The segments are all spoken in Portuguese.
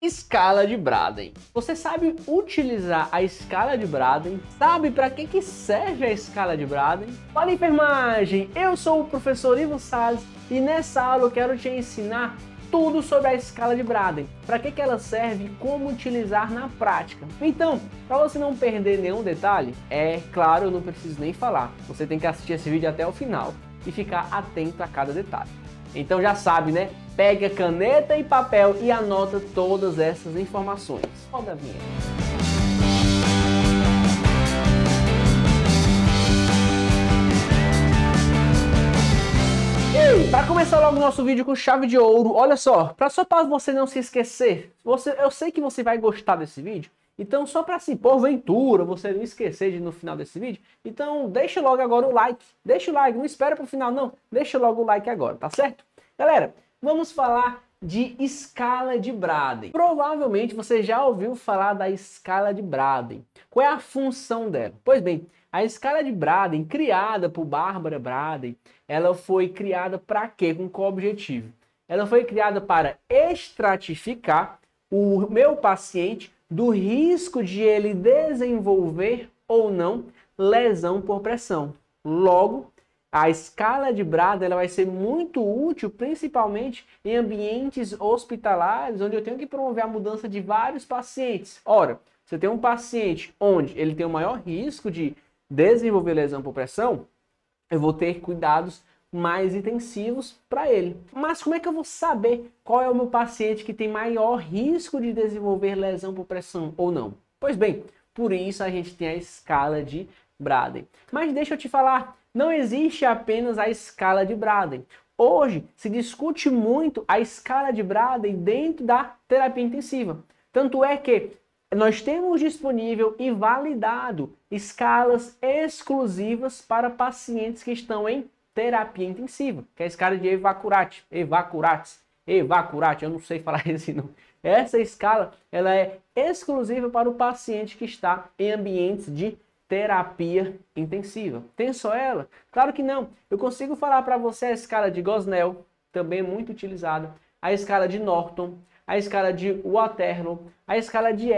Escala de Braden. Você sabe utilizar a escala de Braden? Sabe para que serve a escala de Braden? Fala enfermagem! Eu sou o professor Ivo Salles e nessa aula eu quero te ensinar tudo sobre a escala de Braden, para que ela serve e como utilizar na prática. Então, para você não perder nenhum detalhe, é claro, eu não preciso nem falar, você tem que assistir esse vídeo até o final e ficar atento a cada detalhe. Então já sabe, né? Pega caneta e papel e anota todas essas informações. Roda a vinheta. Para começar logo o nosso vídeo com chave de ouro, olha só, só para você não se esquecer, eu sei que você vai gostar desse vídeo, então só para assim, porventura, você não esquecer de no final desse vídeo, então deixa logo agora o like, não espera para o final não, deixa logo o like agora, tá certo? Galera, vamos falar de escala de Braden. Provavelmente você já ouviu falar da escala de Braden. Qual é a função dela? Pois bem, a escala de Braden, criada por Barbara Braden, ela foi criada para quê? Com qual objetivo? Ela foi criada para estratificar o meu paciente do risco de ele desenvolver ou não lesão por pressão. Logo, a escala de Braden ela vai ser muito útil, principalmente em ambientes hospitalares, onde eu tenho que promover a mudança de vários pacientes. Ora, você tem um paciente onde ele tem o maior risco de desenvolver lesão por pressão, eu vou ter cuidados mais intensivos para ele. Mas como é que eu vou saber qual é o meu paciente que tem maior risco de desenvolver lesão por pressão ou não? Pois bem, por isso a gente tem a escala de Braden. Mas deixa eu te falar, não existe apenas a escala de Braden. Hoje se discute muito a escala de Braden dentro da terapia intensiva. Tanto é que nós temos disponível e validado escalas exclusivas para pacientes que estão em terapia intensiva, que é a escala de Evacurati, eu não sei falar esse nome. Essa escala ela é exclusiva para o paciente que está em ambientes de terapia intensiva. Tem só ela? Claro que não. Eu consigo falar para você a escala de Gosnell, também é muito utilizada, a escala de Norton, a escala de Waterloo, a escala de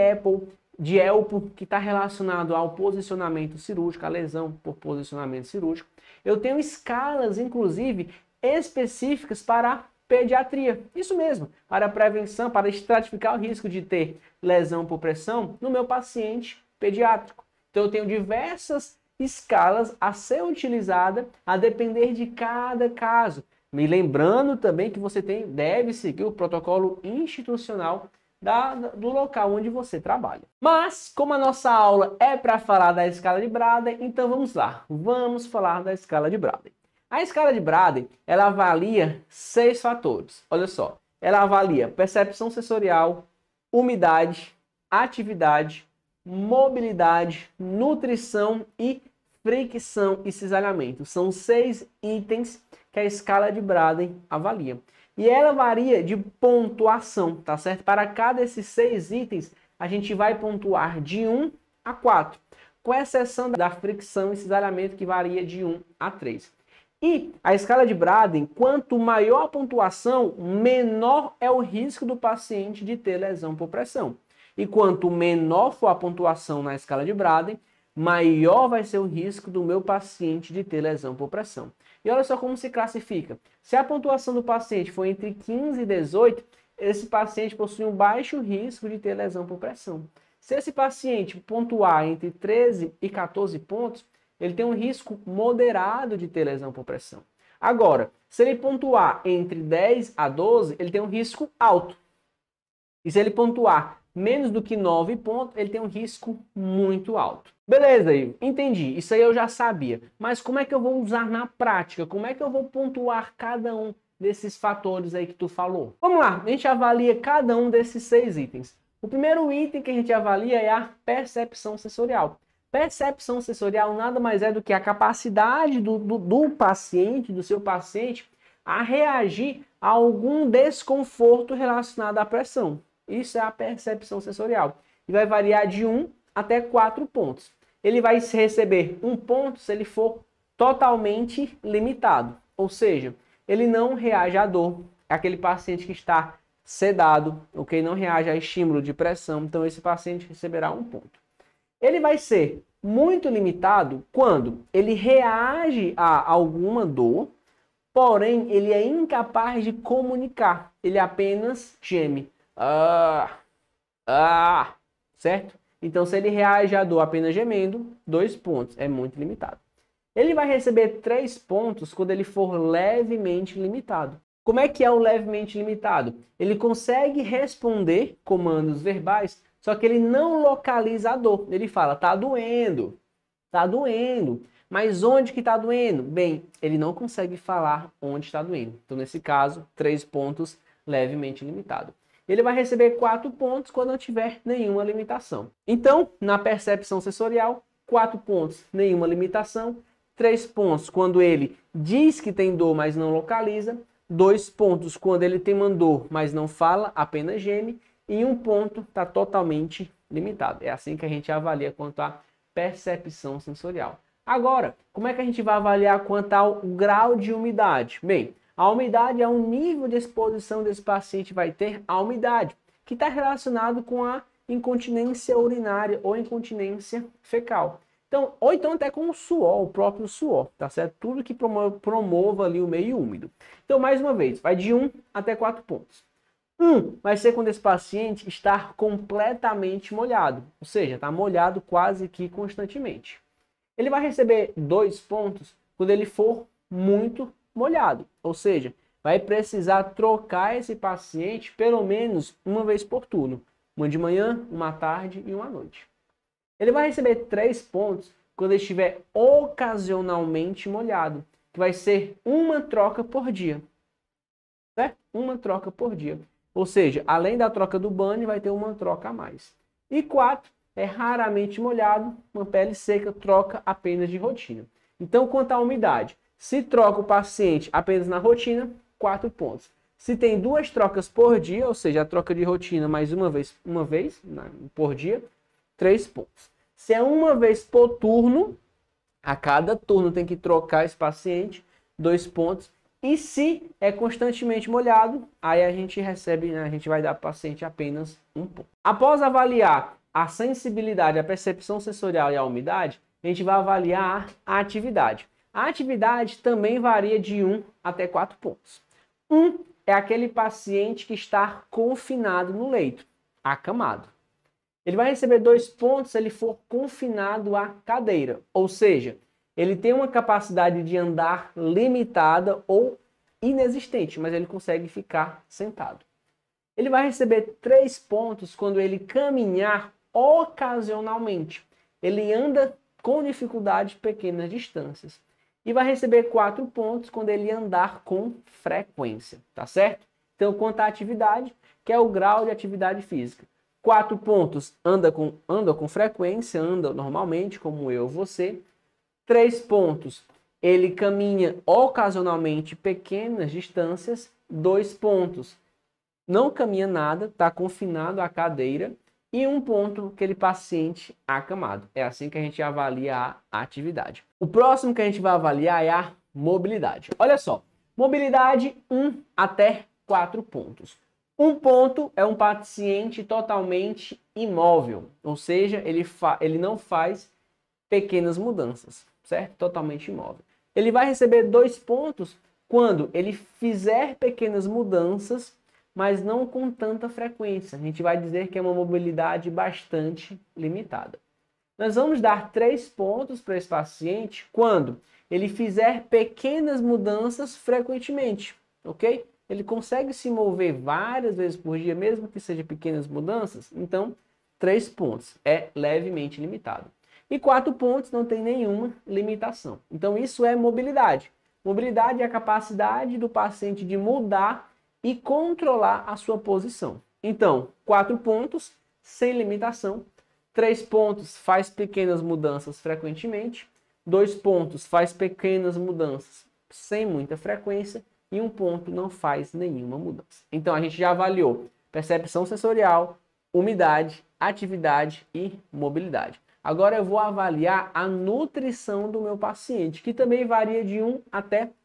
Elpo, que está relacionado ao posicionamento cirúrgico, a lesão por posicionamento cirúrgico. Eu tenho escalas, inclusive, específicas para a pediatria. Isso mesmo, para a prevenção, para estratificar o risco de ter lesão por pressão no meu paciente pediátrico. Então eu tenho diversas escalas a ser utilizada a depender de cada caso. Me lembrando também que você deve seguir o protocolo institucional do local onde você trabalha. Mas, como a nossa aula é para falar da escala de Braden, então vamos lá. Vamos falar da escala de Braden. A escala de Braden, ela avalia 6 fatores. Olha só, ela avalia percepção sensorial, umidade, atividade, mobilidade, nutrição e fricção e cisalhamento. São 6 itens que a escala de Braden avalia. E ela varia de pontuação, tá certo? Para cada desses 6 itens, a gente vai pontuar de 1 a 4, com exceção da fricção e cisalhamento, que varia de 1 a 3. E a escala de Braden, quanto maior a pontuação, menor é o risco do paciente de ter lesão por pressão. E quanto menor for a pontuação na escala de Braden, maior vai ser o risco do meu paciente de ter lesão por pressão. E olha só como se classifica. Se a pontuação do paciente for entre 15 e 18, esse paciente possui um baixo risco de ter lesão por pressão. Se esse paciente pontuar entre 13 e 14 pontos, ele tem um risco moderado de ter lesão por pressão. Agora, se ele pontuar entre 10 a 12, ele tem um risco alto. E se ele pontuar menos do que 9 pontos, ele tem um risco muito alto. Beleza, Ivo, entendi. Isso aí eu já sabia. Mas como é que eu vou usar na prática? Como é que eu vou pontuar cada um desses fatores aí que tu falou? Vamos lá, a gente avalia cada um desses 6 itens. O primeiro item que a gente avalia é a percepção sensorial. Percepção sensorial nada mais é do que a capacidade do paciente, do seu paciente, a reagir a algum desconforto relacionado à pressão. Isso é a percepção sensorial. E vai variar de 1 até 4 pontos. Ele vai receber 1 ponto se ele for totalmente limitado. Ou seja, ele não reage à dor. É aquele paciente que está sedado, ok? Não reage a estímulo de pressão, então esse paciente receberá 1 ponto. Ele vai ser muito limitado quando ele reage a alguma dor, porém ele é incapaz de comunicar, ele apenas geme. Certo? Então, se ele reage à dor apenas gemendo, 2 pontos, é muito limitado. Ele vai receber 3 pontos quando ele for levemente limitado. Como é que é o levemente limitado? Ele consegue responder comandos verbais, só que ele não localiza a dor. Ele fala, tá doendo, tá doendo. Mas onde que tá doendo? Bem, ele não consegue falar onde está doendo. Então, nesse caso, 3 pontos levemente limitado. Ele vai receber 4 pontos quando não tiver nenhuma limitação. Então, na percepção sensorial, 4 pontos, nenhuma limitação. 3 pontos quando ele diz que tem dor, mas não localiza. 2 pontos quando ele tem uma dor, mas não fala, apenas geme. E 1 ponto está totalmente limitado. É assim que a gente avalia quanto à percepção sensorial. Agora, como é que a gente vai avaliar quanto ao grau de umidade? Bem, a umidade é um nível de exposição desse paciente vai ter à umidade, que está relacionado com a incontinência urinária ou incontinência fecal. Então, ou então até com o suor, o próprio suor, tá certo? Tudo que promova ali o meio úmido. Então, mais uma vez, vai de 1 até 4 pontos. 1 vai ser quando esse paciente está completamente molhado, ou seja, está molhado quase que constantemente. Ele vai receber 2 pontos quando ele for muito molhado, ou seja, vai precisar trocar esse paciente pelo menos uma vez por turno, uma de manhã, uma à tarde e uma à noite. Ele vai receber 3 pontos quando ele estiver ocasionalmente molhado, que vai ser uma troca por dia, certo? Uma troca por dia, ou seja, além da troca do banho, vai ter uma troca a mais. E 4 é raramente molhado, uma pele seca, troca apenas de rotina. Então, quanto à umidade, se troca o paciente apenas na rotina, 4 pontos. Se tem 2 trocas por dia, ou seja, a troca de rotina mais uma vez por dia, 3 pontos. Se é uma vez por turno, a cada turno tem que trocar esse paciente, 2 pontos. E se é constantemente molhado, aí a gente recebe, né, a gente vai dar para o paciente apenas 1 ponto. Após avaliar a sensibilidade, a percepção sensorial e a umidade, a gente vai avaliar a atividade. A atividade também varia de 1 até 4 pontos. 1 é aquele paciente que está confinado no leito, acamado. Ele vai receber 2 pontos se ele for confinado à cadeira, ou seja, ele tem uma capacidade de andar limitada ou inexistente, mas ele consegue ficar sentado. Ele vai receber 3 pontos quando ele caminhar ocasionalmente. Ele anda com dificuldade pequenas distâncias. E vai receber 4 pontos quando ele andar com frequência, tá certo? Então, quanto à atividade, que é o grau de atividade física. 4 pontos, anda com frequência, anda normalmente, como eu ou você. 3 pontos, ele caminha ocasionalmente pequenas distâncias. 2 pontos, não caminha nada, está confinado à cadeira. E 1 ponto, aquele paciente acamado. É assim que a gente avalia a atividade. O próximo que a gente vai avaliar é a mobilidade. Olha só, mobilidade 1 até 4 pontos. 1 ponto é um paciente totalmente imóvel, ou seja, ele não faz pequenas mudanças, certo? Totalmente imóvel. Ele vai receber 2 pontos quando ele fizer pequenas mudanças, mas não com tanta frequência. A gente vai dizer que é uma mobilidade bastante limitada. Nós vamos dar 3 pontos para esse paciente quando ele fizer pequenas mudanças frequentemente, ok? Ele consegue se mover várias vezes por dia, mesmo que seja pequenas mudanças, então 3 pontos, é levemente limitado. E 4 pontos não tem nenhuma limitação. Então isso é mobilidade. Mobilidade é a capacidade do paciente de mudar e controlar a sua posição. Então, 4 pontos, sem limitação. 3 pontos, faz pequenas mudanças frequentemente. 2 pontos, faz pequenas mudanças sem muita frequência. E 1 ponto, não faz nenhuma mudança. Então, a gente já avaliou percepção sensorial, umidade, atividade e mobilidade. Agora eu vou avaliar a nutrição do meu paciente, que também varia de 1 até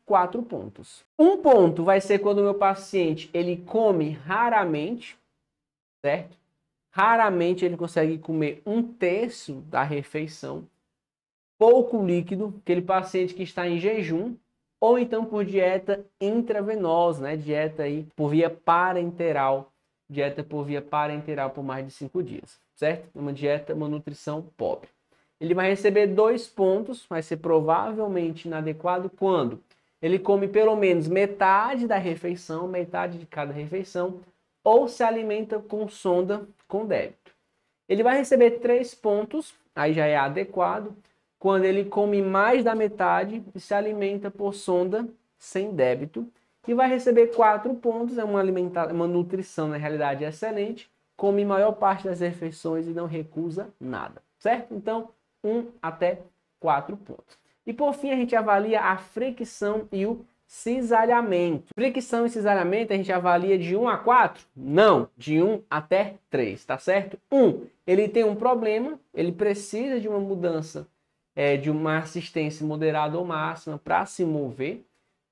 4 pontos. 1 ponto vai ser quando o meu paciente ele come raramente, certo? Raramente ele consegue comer 1/3 da refeição. Pouco líquido, aquele paciente que está em jejum, ou então por dieta intravenosa, né? Dieta aí por via parenteral, dieta por via parenteral por mais de 5 dias, certo? Uma dieta, uma nutrição pobre. Ele vai receber 2 pontos, vai ser provavelmente inadequado quando ele come pelo menos metade da refeição, metade de cada refeição, ou se alimenta com sonda com débito. Ele vai receber 3 pontos, aí já é adequado, quando ele come mais da metade e se alimenta por sonda sem débito. E vai receber 4 pontos, é uma nutrição na realidade excelente, come maior parte das refeições e não recusa nada, certo? Então, 1 até 4 pontos. E por fim, a gente avalia a fricção e o cisalhamento. Fricção e cisalhamento a gente avalia de 1 a 4? Não, de 1 até 3, tá certo? 1, ele tem um problema, ele precisa de uma mudança, de uma assistência moderada ou máxima para se mover.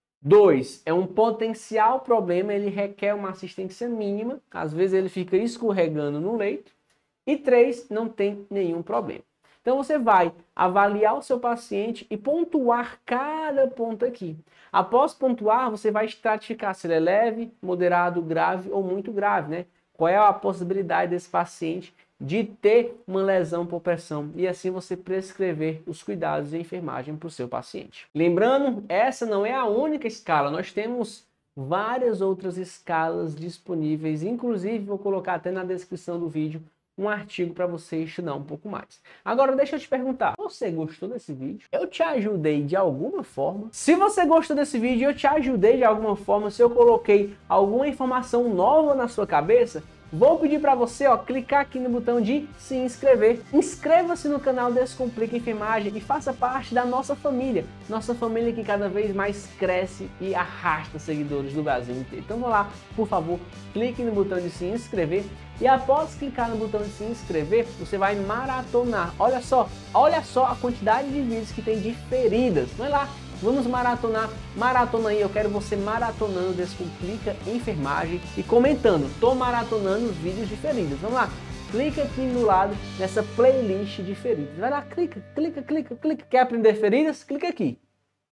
2, é um potencial problema, ele requer uma assistência mínima, às vezes ele fica escorregando no leito. E 3, não tem nenhum problema. Então você vai avaliar o seu paciente e pontuar cada ponto aqui. Após pontuar, você vai estratificar se ele é leve, moderado, grave ou muito grave, né? Qual é a possibilidade desse paciente de ter uma lesão por pressão e assim você prescrever os cuidados de enfermagem para o seu paciente. Lembrando, essa não é a única escala, nós temos várias outras escalas disponíveis, inclusive vou colocar até na descrição do vídeo um artigo para você estudar um pouco mais. Agora deixa eu te perguntar, você gostou desse vídeo? Eu te ajudei de alguma forma? Se você gostou desse vídeo, eu te ajudei de alguma forma, se eu coloquei alguma informação nova na sua cabeça, vou pedir para você, clicar aqui no botão de se inscrever. Inscreva-se no canal Descomplica Enfermagem e faça parte da nossa família que cada vez mais cresce e arrasta seguidores do Brasil inteiro. Então vá lá, por favor, clique no botão de se inscrever e após clicar no botão de se inscrever, você vai maratonar. Olha só a quantidade de vídeos que tem de feridas. Vai lá, vamos maratonar, maratona aí, eu quero você maratonando Descomplica Enfermagem e comentando, tô maratonando os vídeos de feridas. Vamos lá, clica aqui no lado nessa playlist de feridas. Vai lá, clica. Quer aprender feridas? Clica aqui.